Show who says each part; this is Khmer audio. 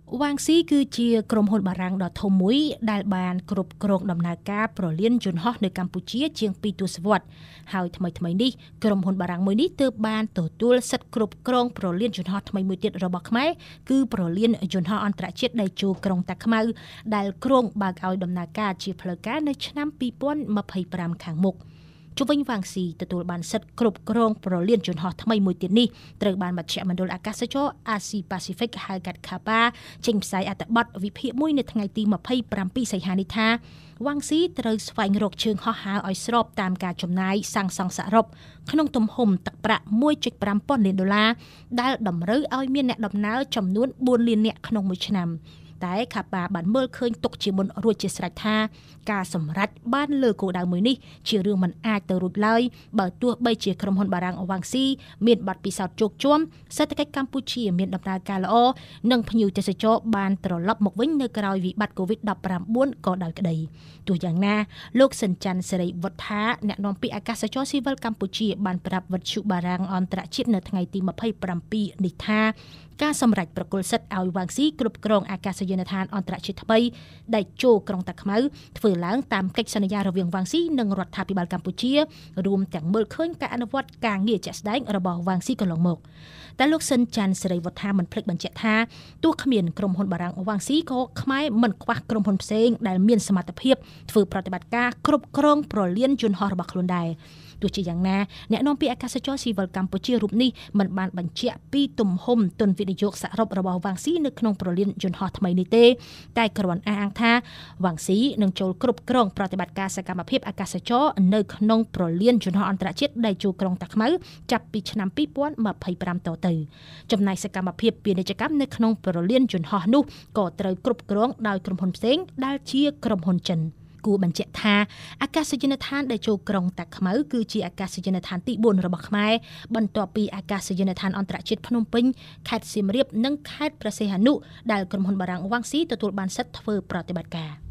Speaker 1: វ៉ាងស៊ីគឺជាក្រុមហ៊ុនបារាំងដ៏ធំមួយដែលបានគ្រប់គ្រងដំណើរការប្រលានយន្តហោះនៅកម្ពុជាជាង2ទសវត្សរ៍ហើយថ្មីនេះក្រុមហ៊ុនបារាំងមួយនេះទើបបានទទួលសិទ្ធិគ្រប់គ្រងប្រលានយន្តហោះថ្មីមួយទៀតរបស់ខ្មែរគឺប្រលានយន្តហោះអន្តរជាតិដៃជោក្រុងតាខ្មៅដែលគ្រោងបើកឲ្យដំណើរការជាផ្លូវការនៅឆ្នាំ2025ខាងមុខជុំវិញវ៉ាងស៊ីទទួលបានសិទ្ធិគ្រប់គ្រងប្រលានយន្តហោះថ្មីមួយទៀតនេះត្រូវបានមជ្ឈមណ្ឌលអាកាសចរអាស៊ីប៉ាស៊ីហ្វិកហៅកាត់ CAPA ចេញផ្សាយអត្ថបទវិភាគមួយនៅថ្ងៃទី27សីហានេះថាវ៉ាងស៊ីត្រូវស្វែងរកជើងហោះហើរឲ្យស្របតាមការចំណាយសាងសង់សរុបក្នុងទំហំទឹកប្រាក់ 1.5 ពាន់លានដុល្លារដែលតម្រូវឲ្យមានអ្នកដំណើរចំនួន4លាននាក់ក្នុងមួយឆ្នាំតែខាប៉ាបានមើលឃើញទុកជាមុនរួចជាស្រេចថាការសម្រេចបានលើគោលដៅមួយនេះជារឿងមិនអាចទៅរួចឡើយបើទោះបីជាក្រុមហ៊ុនបារាំងវ៉ាងស៊ីមានបទពិសោធន៍ជោគជ័យសេដ្ឋកិច្ចកម្ពុជាមានដំណើរការល្អនិងភ្ញៀវទេសចរបានត្រឡប់មកវិញនៅក្រៅវិបត្តិ COVID-19 ក៏ដោយក្តីទោះយ៉ាងណាលោកសិនច័ន្ទសេរីវុទ្ធាអ្នកនាំពាក្យអាកាសចរស៊ីវិលកម្ពុជាបានប្រាប់វិទ្យុបារាំងអន្តរជាតិនៅថ្ងៃទី27នេះថាការសម្រេចប្រគល់សិទ្ធិឲ្យវ៉ាងស៊ីគ្រប់គ្រងអាកាសយានដ្ឋានអន្តរជាតិថ្មីដែលចូលក្រុងតាខ្មៅធ្វើឡើងតាមកិច្ចសន្យារវាងវ៉ាងស៊ីនិងរដ្ឋាភិបាលកម្ពុជារួមទាំងមើលឃើញការអនុវត្តការងារជាក់ស្ដែងរបស់វ៉ាងស៊ីកន្លងមកតែលោកសិនច័ន្ទសេរីវុទ្ធាមិនភ្លេចបញ្ជាក់ថាទោះគ្មានក្រុមហ៊ុនបារាំងវ៉ាងស៊ីក៏ខ្មែរមិនខ្វះក្រុមហ៊ុនផ្សេងដែលមានសមត្ថភាពធ្វើប្រតិបត្តិការគ្រប់គ្រងប្រលានយន្តហោះរបស់ខ្លួនដែរទោះជាយ៉ាងណាអ្នកនាំពាក្យអាកាសចរស៊ីវិលកម្ពុជារូបនេះមិនបានបញ្ជាក់ពីទំហំទុនវិនិយោគសរុបរបស់វ៉ាងស៊ីនៅក្នុងប្រលានយន្តហោះថ្មីនេះទេតែគ្រាន់អះអាងថាវ៉ាងស៊ីនឹងចូលគ្រប់គ្រងប្រតិបត្តិការសកម្មភាពអាកាសចរនៅក្នុងប្រលានយន្តហោះអន្តរជាតិដែលចូលក្រុងតាខ្មៅចាប់ពីឆ្នាំ2025តទៅចំណែកសកម្មភាពពាណិជ្ជកម្មនៅក្នុងប្រលានយន្តហោះនោះក៏ត្រូវគ្រប់គ្រងដោយក្រុមហ៊ុនផ្សេងដែលជាក្រុមហ៊ុនចិនគួរបញ្ជាក់ថាអាកាសយានដ្ឋានដែលចូលក្រុងតាខ្មៅគឺជាអាកាសយានដ្ឋានទី4របស់ខ្មែរបន្ទាប់ពីអាកាសយានដ្ឋានអន្តរជាតិភ្នំពេញខេត្តសៀមរាបនិងខេត្តព្រះសីហនុដែលក្រុមហ៊ុនបារាំងវ៉ាងស៊ីទទួលបានសិទ្ធិធ្វើប្រតិបត្តិការ